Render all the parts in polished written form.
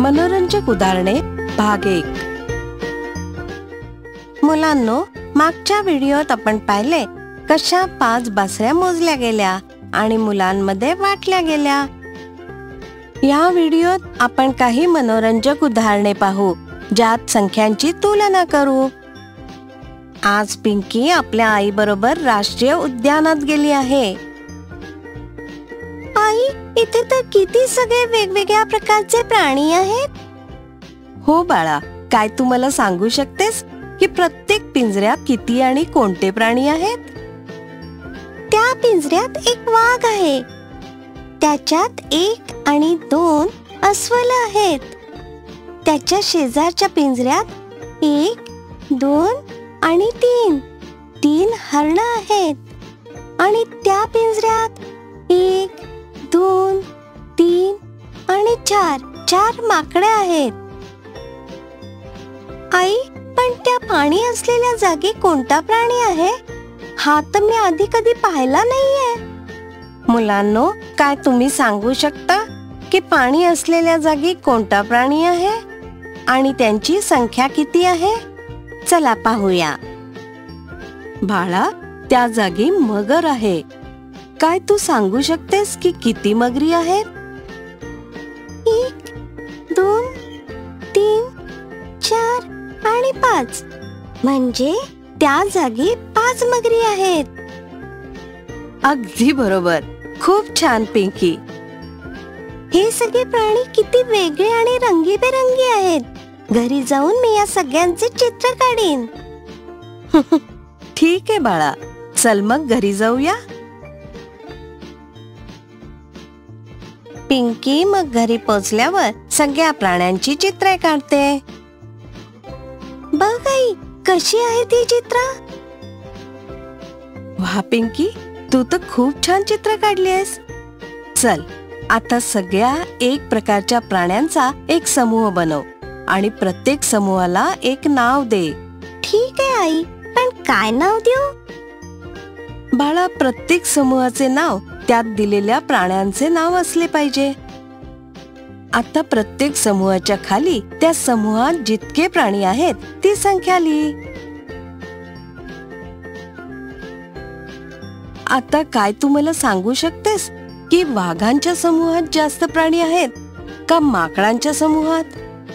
मनोरंजक उदाहरणे भाग 1। मुलांनो, मागच्या व्हिडिओत आपण पाहिले कशा 5 बासऱ्या मोजल्या गेल्या आणि मुलांमध्ये वाटल्या गेल्या। या व्हिडिओत आपण काही मनोरंजक उदाहरणे पाहू ज्यात संख्यांची तुलना करू। आज पिंकी आपल्या आई बरोबर राष्ट्रीय उद्यानात गेली आहे। आई, इथे तर किती सगळे वेगवेगळ्या प्रकारचे प्राणी आहेत। हो बाळा, काय तू मला सांगू शकतेस की प्रत्येक पिंजऱ्यात किती आणि कोणते प्राणी आहेत? त्या पिंजऱ्यात एक वाघ आहे, त्याच्यात 1 आणि 2 अस्वल आहेत। त्याच्या शेजारच्या पिंजऱ्यात 1, 2 आणि 3 हरण आहेत आणि त्या पिंजऱ्यात 1, 2, 3 आणि 4 माकडे आहेत। आई, पण त्या पाणी असलेल्या जागी कोणता प्राणी आहे? हा तर मी आधी कधी पाहिला नाहीये। मुलांनो, काय तुम्ही सांगू शकता की पाणी असलेल्या जागी कोणता प्राणी आहे आणि त्यांची संख्या किती आहे? चला पाहूया। बाळा, त्या जागी मगर आहे। काय तू सांगू शकतेस की किती मगरी आहेत? 1, 2, 3, 4 आणि 5, म्हणजे त्या जागी 5 मगरी आहेत। अगदी बरोबर, खूप छान पिंकी। हे सगळे प्राणी किती वेगळे आणि रंगीबेरंगी आहेत। घरी जाऊन मी या सगळ्यांचे चित्र काढीन। ठीक आहे बाळा, चल मग घरी जाऊया। पिंकी मग घरी पोहोचल्यावर सगळ्या प्राण्यांची चित्रे काढते। बघ आई, कशी आहे ती चित्र? वाह पिंकी, तू तर खूप छान चित्र काढलीस। चल, आता सगळ्या एक प्रकारच्या प्राण्यांचा एक समूह बनव आणि प्रत्येक समूहाला एक नाव दे। ठीक आहे आई, पण काय नाव देऊ? बाळा, प्रत्येक समूहाचे नाव त्यात दिलेल्या प्राण्यांचे नाव असले पाहिजे। आता प्रत्येक समूहाच्या खाली त्या समूहात जितके प्राणी आहेत ती संख्या लिही। आता काय तू मला सांगू शकतेस की वाघांच्या समूहात जास्त प्राणी आहेत का माकडांच्या समूहात?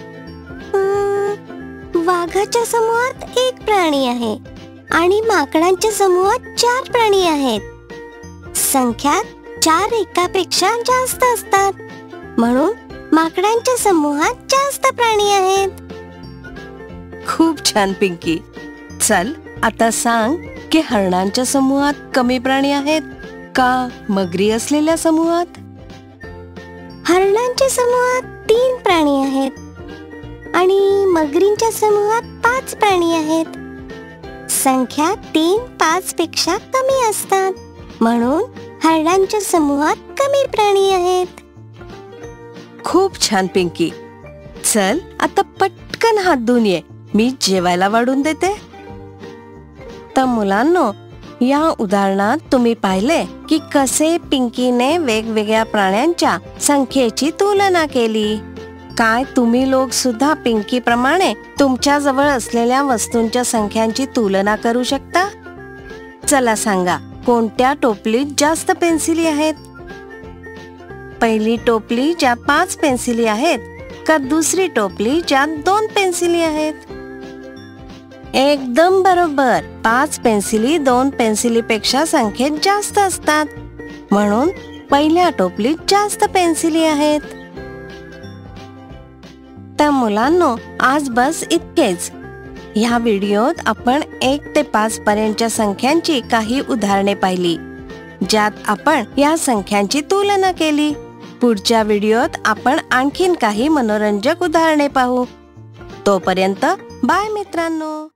वाघाच्या समूहात 1 प्राणी आहे आणि माकडांच्या समूहात 4 प्राणी आहेत। संख्यात 4 एकापेक्षा जास्त असतात, म्हणून माकडांच्या समूहात जास्त प्राणी आहेत। खूप छान पिंकी। चल, आता सांग की हरणांच्या समूहात कमी प्राणी आहेत का मगरी असलेल्या समूहात? हरणांच्या समूहात 3 प्राणी आहेत आणि मगरींच्या समूहात 5 प्राणी आहेत। संख्या 3 5 पेक्षा कमी असतात, म्हणून हरणांच्या समूहात कमी प्राणी आहेत। खूप छान पिंकी। चल, आता पटकन हात धुवून ये, मी जेवायला वाढून देते। तर मुलांनो, या उदाहरणात तुम्ही पाहिले की कसे पिंकीने वेगवेगळ्या प्राण्यांच्या संख्येची तुलना केली। काय तुम्ही लोक सुद्धा पिंकी प्रमाणे तुमच्या जवळ असलेल्या वस्तूंच्या संख्यांची तुलना करू शकता? चला सांगा, कोणत्या टोपलीत जास्त पेन्सिली आहेत? पहिली टोपली ज्यात 5 पेन्सिली आहेत का दुसरी टोपली ज्यात 2 पेन्सिली आहेत? एकदम बरोबर, 5 पेन्सिली 2 पेन्सिलीपेक्षा संख्येत जास्त असतात, म्हणून पहिल्या टोपलीत जास्त पेन्सिली आहेत। तर मुलांनो, आज बस इतकेच। ह्या व्हिडिओत आपण 1 ते 5 पर्यंतच्या संख्यांची काही उदाहरणे पाहिली ज्यात आपण या संख्यांची तुलना केली। पुढच्या व्हिडिओत आपण आणखीन काही मनोरंजक उदाहरणे पाहू। तोपर्यंत बाय मित्रांनो।